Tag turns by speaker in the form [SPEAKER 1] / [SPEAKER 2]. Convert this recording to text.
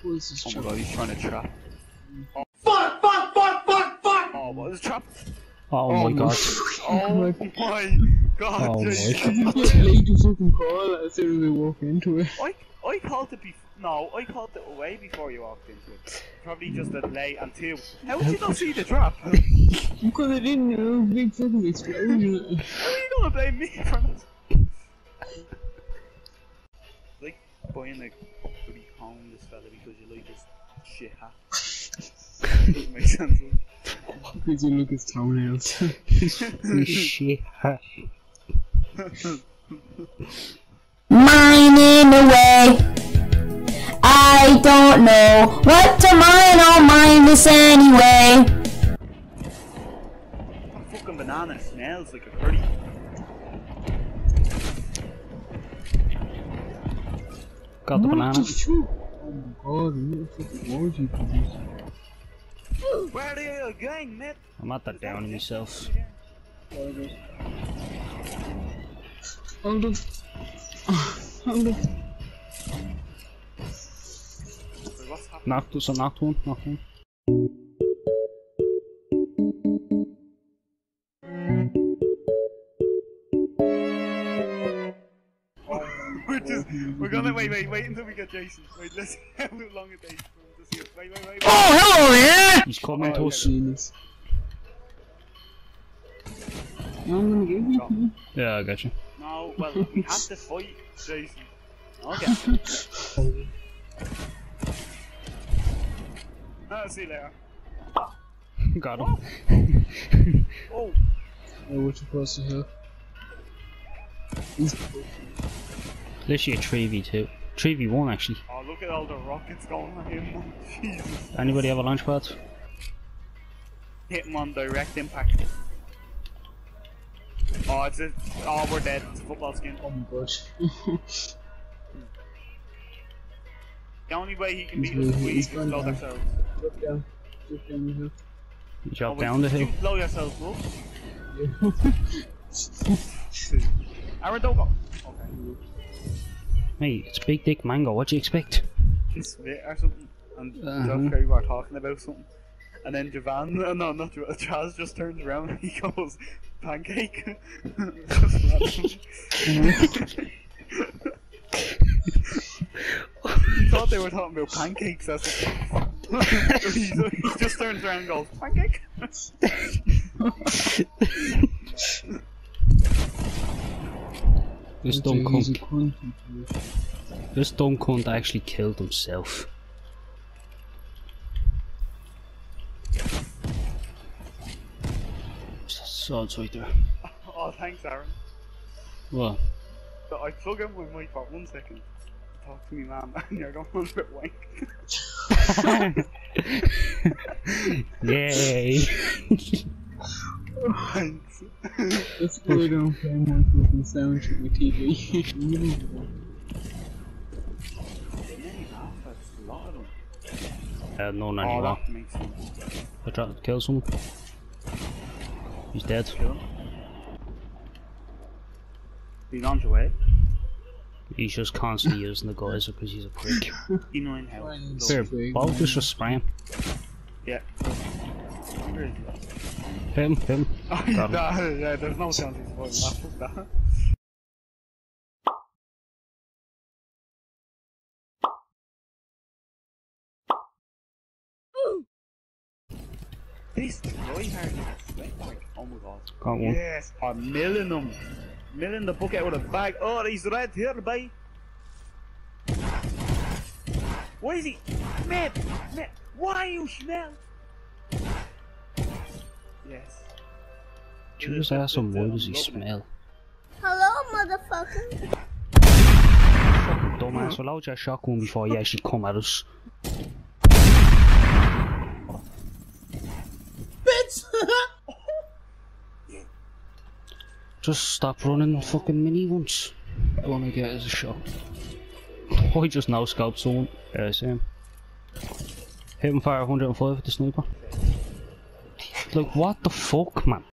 [SPEAKER 1] What's this
[SPEAKER 2] Oh my god, he's trying to trap.
[SPEAKER 3] Fuck! Fuck! Fuck! Fuck! Fuck! Fuck!
[SPEAKER 2] Oh, what is trap?
[SPEAKER 4] Oh my god.
[SPEAKER 2] Oh my god,
[SPEAKER 4] Oh
[SPEAKER 2] Jesus.
[SPEAKER 4] my
[SPEAKER 1] You just late to fucking call as soon as we walk into it.
[SPEAKER 2] I called it no, I called it away before you walked into it. Probably just a delay and two. How did you not see the trap? How are
[SPEAKER 1] Because I didn't know big fucking explosion.
[SPEAKER 2] you gonna blame me for that? Like buying a bloody homeless fella because you like his shit hat. Doesn't make sense.
[SPEAKER 1] Because you look his toenails.
[SPEAKER 4] Shit.
[SPEAKER 5] Mining away. I don't know what to mine, I'll mine this anyway.
[SPEAKER 2] That fucking banana smells like a curry.
[SPEAKER 4] Got the banana.
[SPEAKER 1] Oh my god, what the fucking orgy produced?
[SPEAKER 2] Where are you going, mate?
[SPEAKER 4] I'm at that down myself.
[SPEAKER 1] Hold up. Hold up.
[SPEAKER 2] What's happening?
[SPEAKER 4] Knocked us, knocked one.
[SPEAKER 2] We're gonna wait until we get Jason. Wait, let's see how long it takes for him to see us. Wait.
[SPEAKER 4] Oh, hello there! He's coming to us.
[SPEAKER 1] No, I'm gonna give you.
[SPEAKER 4] Yeah, I got you.
[SPEAKER 2] No, well, we have to fight Jason. Okay. See you later.
[SPEAKER 4] Got him.
[SPEAKER 2] Oh!
[SPEAKER 1] Oh, what you supposed to have?
[SPEAKER 4] Literally a 3v2. 3v1 actually.
[SPEAKER 2] Oh, look at all the rockets going on him. Jesus.
[SPEAKER 4] Anybody have a launch pad?
[SPEAKER 2] Hit him on direct impact. Oh, oh, we're dead. It's a football skin.
[SPEAKER 1] Oh my god.
[SPEAKER 2] The only way he can beat us is we explode ourselves.
[SPEAKER 1] Drop down the hill.
[SPEAKER 4] You drop down the hill.
[SPEAKER 2] Blow yourself, bro.
[SPEAKER 1] Yeah.
[SPEAKER 2] Aaron, don't go. Okay.
[SPEAKER 4] Hey, it's Big Dick Mango, what do you expect?
[SPEAKER 2] Spit or something. And John Kerry were talking about something. And then Javan, no, not Javan, Chaz just turns around and he goes, pancake. He thought they were talking about pancakes as he just turns around and goes, pancake?
[SPEAKER 4] This dumb cunt. This dumb cunt actually killed himself. So it's right there.
[SPEAKER 2] Oh, thanks, Aaron.
[SPEAKER 4] What?
[SPEAKER 2] So I plug in my mic for 1 second. Talk to me, man, and you're going a bit wank.
[SPEAKER 4] Yay!
[SPEAKER 2] Thanks.
[SPEAKER 1] Let's go down play my fucking sound check my TV.
[SPEAKER 4] None
[SPEAKER 2] Oh,
[SPEAKER 4] anymore.
[SPEAKER 2] that makes sense.
[SPEAKER 4] I tried to kill someone. He's dead.
[SPEAKER 2] Kill him. He's on your way.
[SPEAKER 4] He's just constantly using the geyser because he's a prick.
[SPEAKER 2] You know in hell.
[SPEAKER 4] Here, both just spray him.
[SPEAKER 2] Yeah. Where is he?
[SPEAKER 4] Hit him.
[SPEAKER 2] Oh,
[SPEAKER 4] Got him.
[SPEAKER 2] yeah, there's no chance he's avoiding that. Fuck that. This guy hard. Oh my god.
[SPEAKER 4] Got one.
[SPEAKER 2] Yes, a milling them. Milling the bucket with a bag. Oh, he's right here, boy. Why is he? Mate, why you smell? Yes.
[SPEAKER 4] Just ask him, why does he smell?
[SPEAKER 5] Hello, motherfucker.
[SPEAKER 4] Fucking dumbass, we'll load your shotgun before you actually come at us.
[SPEAKER 5] Bitch!
[SPEAKER 4] Just stop running fucking mini ones. Gonna get us a shot. I just no scope someone. Yeah, I see him. Hit him for 105 with the sniper. Like, what the fuck, man?